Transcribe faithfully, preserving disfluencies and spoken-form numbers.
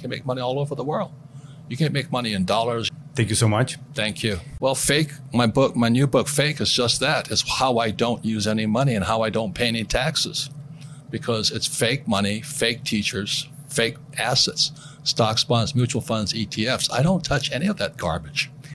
can make money all over the world. You can make money in dollars. Thank you so much. Thank you. Well, Fake, my book, my new book, Fake, is just that. It's how I don't use any money and how I don't pay any taxes. Because it's fake money, fake teachers, fake assets, stocks, bonds, mutual funds, E T Fs. I don't touch any of that garbage.